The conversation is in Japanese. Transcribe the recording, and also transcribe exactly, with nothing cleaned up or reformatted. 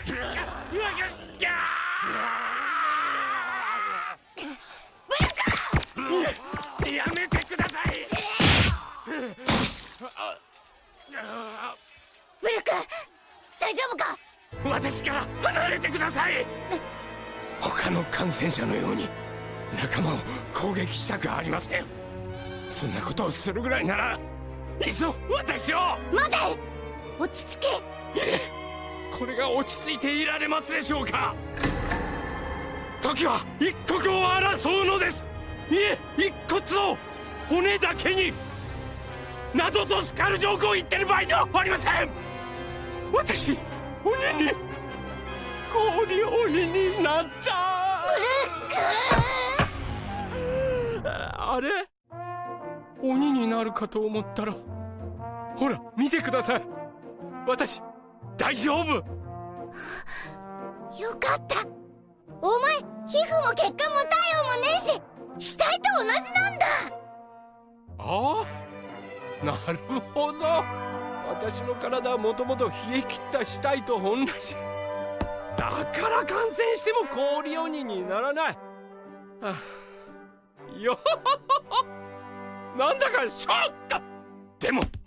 やめてください。 ブルク、大丈夫か？ 私から離れてください。他の感染者のように仲間を攻撃したくありません。そんなことをするぐらいならいっそ私を。 待て、落ち着け。 ええ、これが落ち着いていられますでしょうか。時は一刻を争うのです。いえ、一骨を骨だけになどとスカルジョークを言ってる場合ではありません。私鬼に氷鬼になっちゃう。 ブルックあれ、鬼になるかと思ったら、ほら見てください、私大丈夫。 よかった。お前皮膚も血管も体温もねえし、死体と同じなんだ。 ああ、なるほど。私の体はもともと冷え切った死体と同じだから感染しても氷鬼にならない。はあ、よなんだかショック。でも